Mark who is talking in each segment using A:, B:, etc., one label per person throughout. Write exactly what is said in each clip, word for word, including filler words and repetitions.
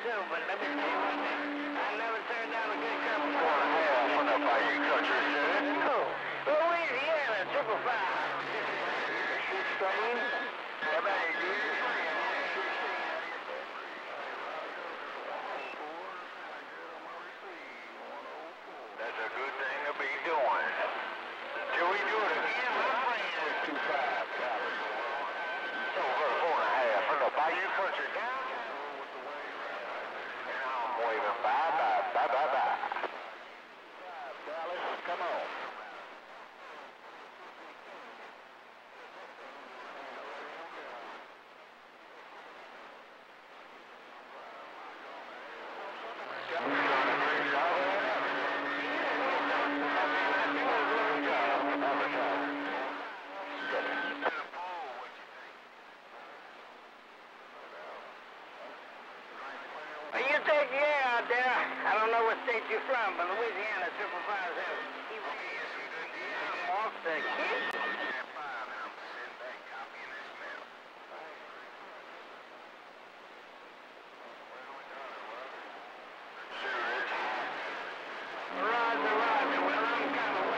A: too, but let me tell you one thing. I never turned down a good cup of four and a half
B: From the Bayou Country, said it.
A: No. Louisiana, triple five. sixteen. Everybody,
B: That's a good thing to be doing. Till we do it again, my friend is two five. So for four and a half from the Bayou Country down. And I'm waving bye bye bye bye bye. Dallas, come on.
A: You take the air out there. I don't know what state you're from, but Louisiana triple five has off the kid. Roger, Roger. Well, I'm kind of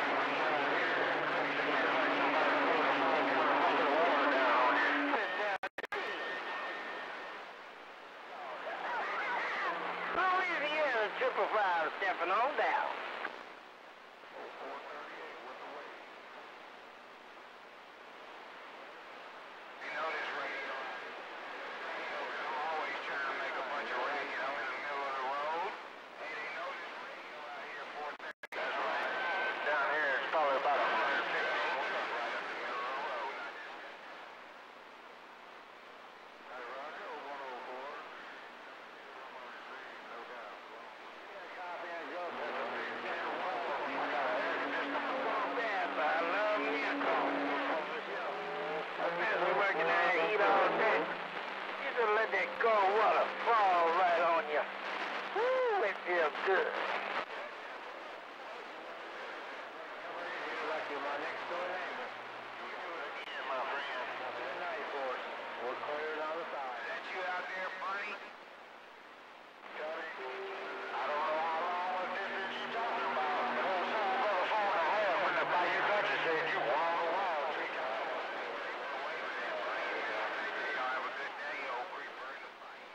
A: Louisiana triple five stepping on down.
B: You know this radio. I'm always trying to make a bunch of racket. I'm in the middle of the road. Hey, they know this radio out here, four thirty. That's right. Down here, it's probably about one hundred fifty. Right up the middle of the road. Hey, Roger, one oh four. No doubt. Yeah, copy and go.
A: I love me a coffee. I'm busy working out heat all day. You just let that cold water fall right on you. Woo, it feels good.
B: Lucky my next door neighbor. You do it again, my friend. Good night, boys. We'll clear it on the side. Is that you out there, buddy? I don't know how long was this that you talking about. The whole song about a four and a half when the Bayou Country said you were on the wall three times. Y'all have a good day, old creeper in the fight.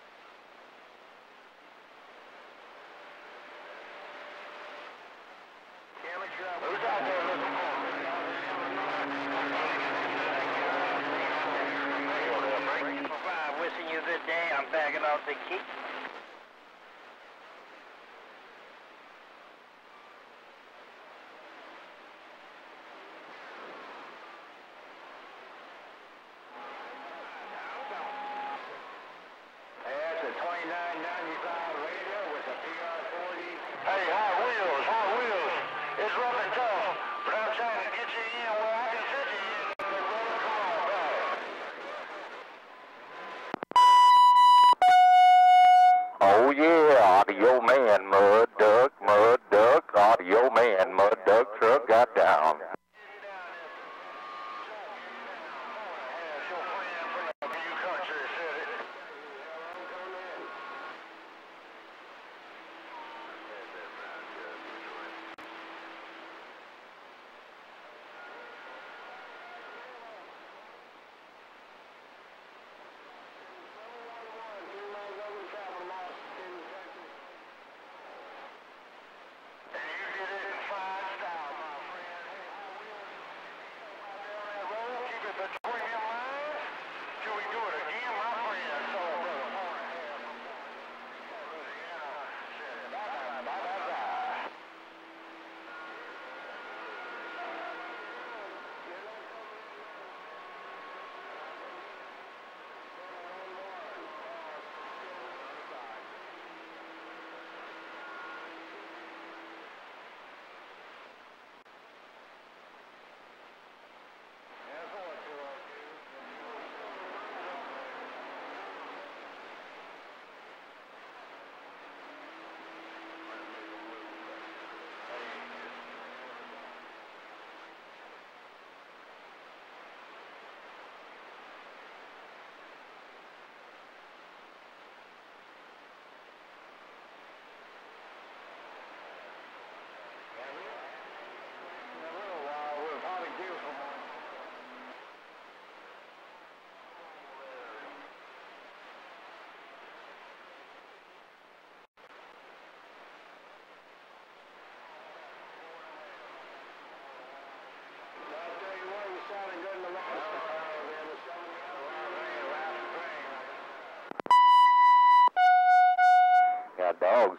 B: Who's out there looking for me?
A: Triple five, wishing you a good day. I'm backing off the key.
B: That's a twenty-nine ninety-five radio with a P R forty. Hey, Hot Wheels, Hot Wheels. It's rough and tough, but I'm trying to get you in where I can fit you in. Come on, back. Oh yeah, audio man, mud duck, mud duck, audio man, mud duck truck got down. And you did it in fine style.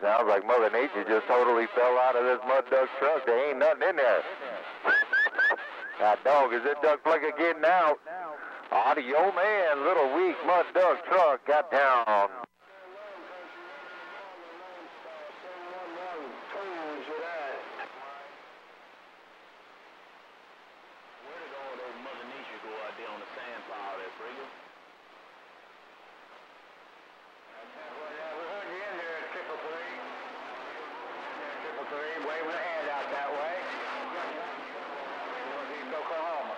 C: Sounds like Mother Nature just totally fell out of this mud duck truck. There ain't nothing in there. That dog, is that duck plucker getting out? Audio man, little weak mud duck truck got down.
A: Waving a hand out that way. Oklahoma.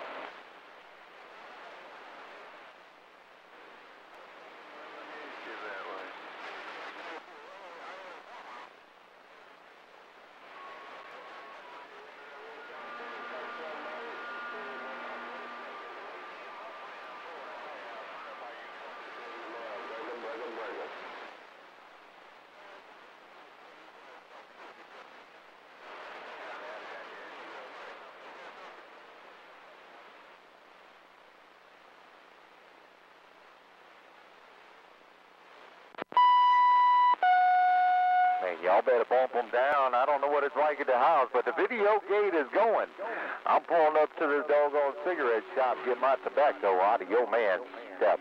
C: Y'all better bump them down. I don't know what it's like at the house, but the video gate is going. I'm pulling up to this doggone cigarette shop, get my tobacco. Audio man, step.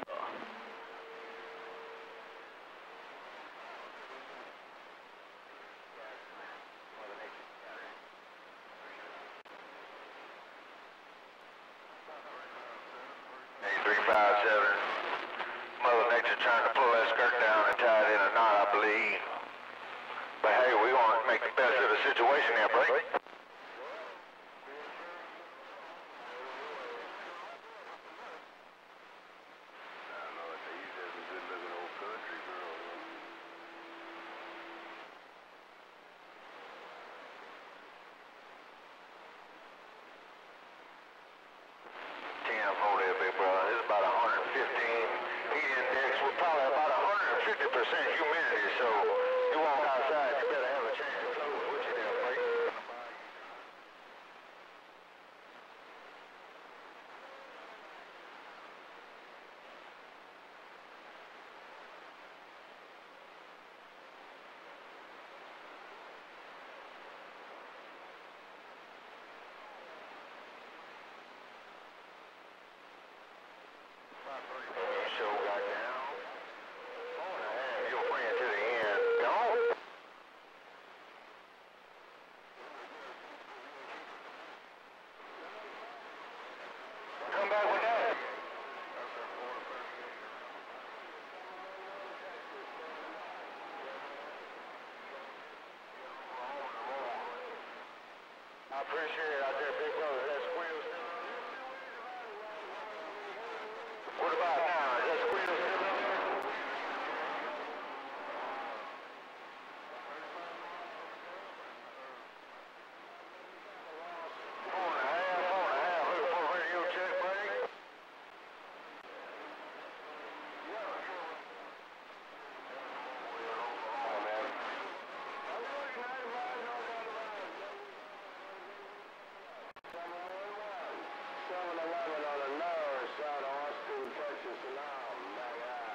B: three five seven. Mother Nature trying to pull that skirt down and tie it in a knot, I believe. But hey, we want to make the best of the situation here, buddy. ten four there, big brother. This is about one hundred fifteen heat index. We're probably about one hundred fifty percent humidity, so you walk outside, you better have a change of clothes with you there, Frank. Show got down. Four and a half. You'll bring it to the end. Don't. Come back with that. I appreciate it out there, big brother. That squeal still. What about now? Is that squeal still in there? Four and a half, four and a half. Looking for a radio check, buddy. seven eleven on the north side of Austin, Texas, and I'm back out.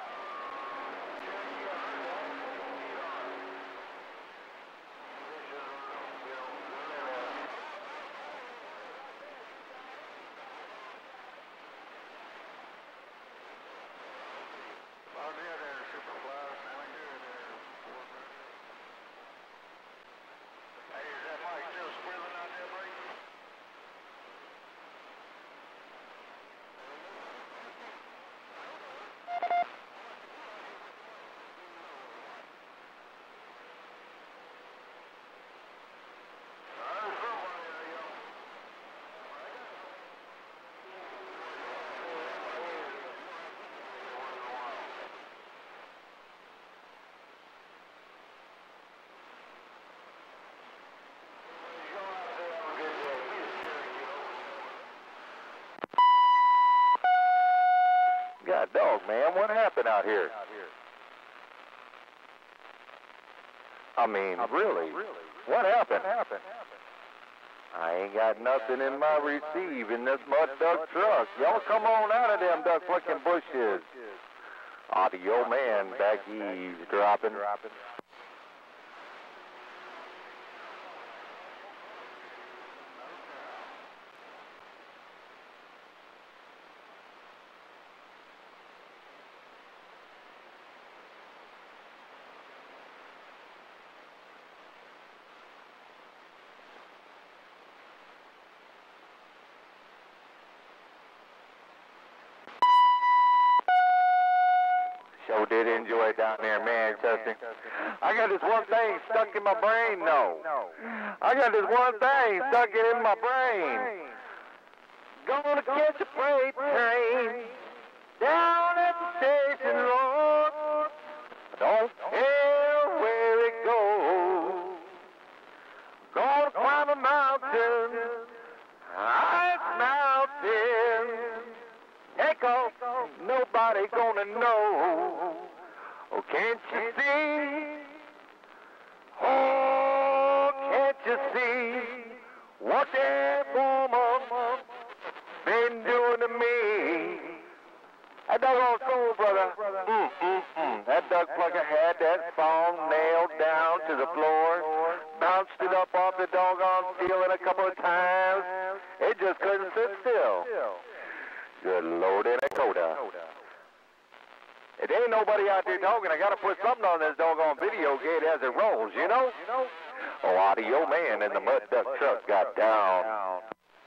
B: Out there, there, Superfly, sounding good there. Hey, is that mic still squealing out there, Brady?
C: God dog, man, what happened out here? I mean, really, what happened? I ain't got nothing in my receive in this mud duck truck. Y'all come on out of them duck flicking bushes. Audio man back eavesdropping. Sure did enjoy it down there in Manchester. I got this one thing stuck in my brain, though. I got this one thing stuck in my brain. Gonna catch a freight train down at the station road. Don't care where it goes. Gonna climb a mountain, highest mountain. Take off, nobody gonna know. Oh, can't you see? Oh, can't you see what that woman been doing to me? That doggone soul, brother. Mm, mm, mm. That duck plucker had that song nailed down to the floor, bounced it up off the doggone ceiling a couple of times. It just couldn't sit still. Good Lord in a coda. If there ain't nobody out there talking, I gotta put something on this doggone video gate as it rolls, you know? Oh, Audio Man in the mud duck truck got down.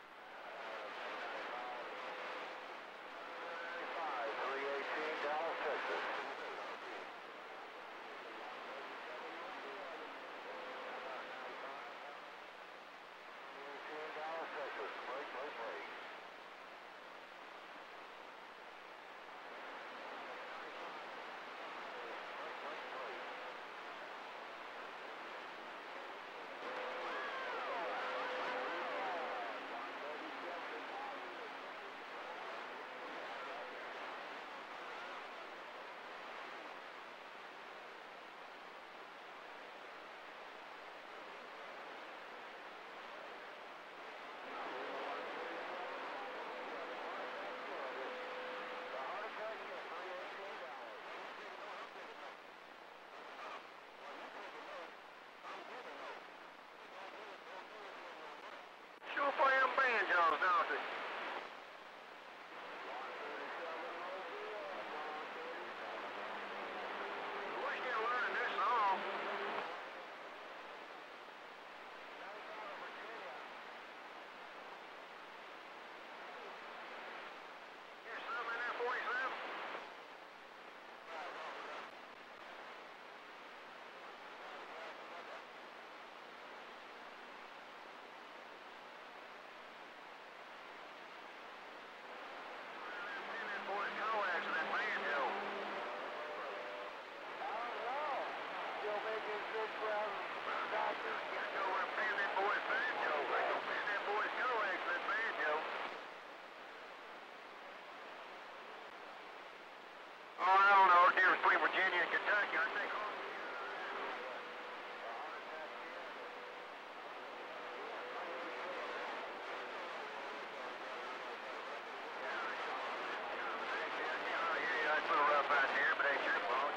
A: Sure play them banjos, don't they? We're still learning this song. Here's some in there, forty-seven. Virginia and Kentucky, I think. Yeah, it's a little rough out there, but ain't your fault.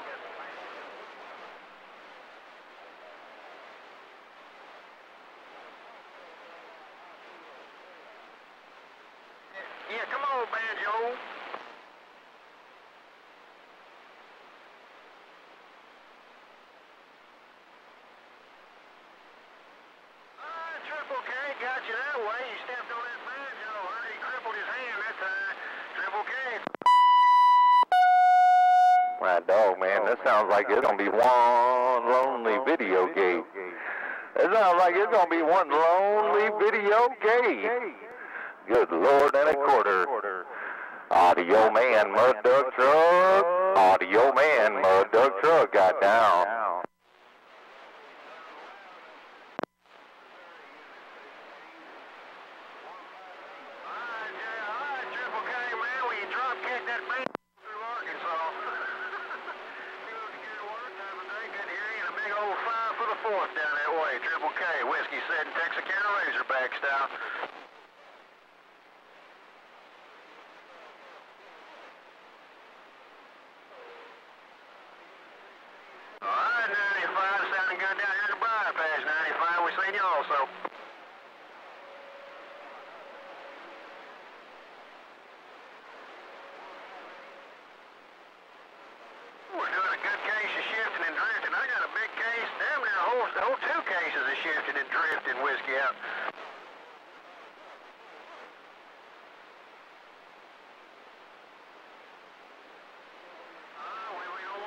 A: Yeah, come on, banjo. Triple K got you that way. You stepped on that banjo. Heard he crippled his hand that time. Triple K.
C: My dog, man, this sounds like it's gonna be one lonely video game. It sounds like it's gonna be one lonely video game. Good Lord and a quarter. Audio Man, mud duck truck. Audio Man, mud duck truck got down.
A: Fourth down that way, Triple K, whiskey said Texarkana Razorback style. All right, ninety-five, sounding good down here at the Briar Patch. ninety-five, we seen you also. We're doing a good case of shifting and drifting. I got a big case, damn near a whole, whole two cases of shifting and drifting whiskey out. Uh, we, we don't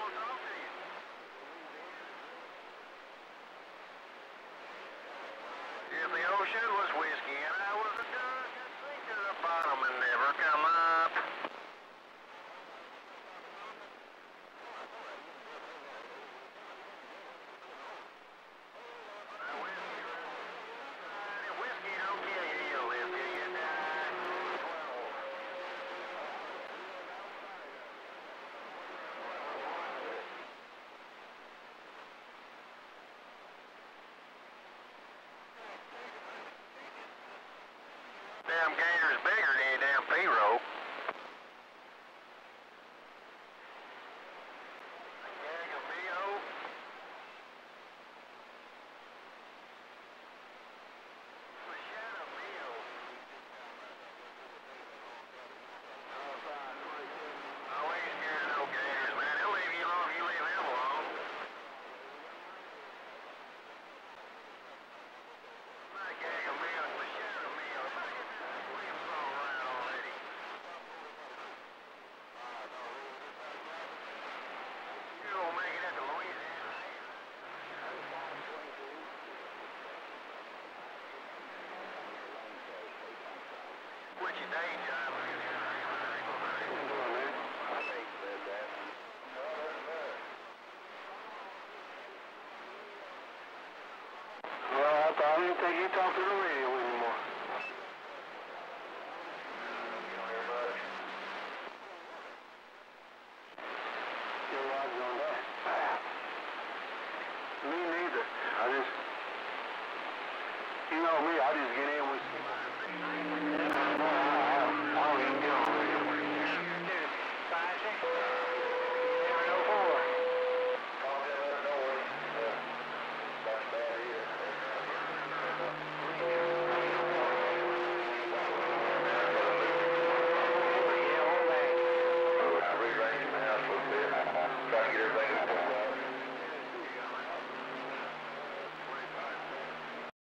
B: ocean was whiskey, and I was a duck that sank to the bottom and never come up. Now, whiskey, whiskey don't kill you, you live till you die. Damn gator's bigger than any damn P-rope. A gag of B O. A shadow B O. Oh, I ain't scared of no gators, man. They'll leave you alone if you leave them alone. My gag of B O, my shadow B O. We've all right already. You don't make it into Louisiana. What's your day job?
A: Well, I thought I didn't think you talked to the radio anymore. Your rod's on that. Me neither. I just, you know me, I just get in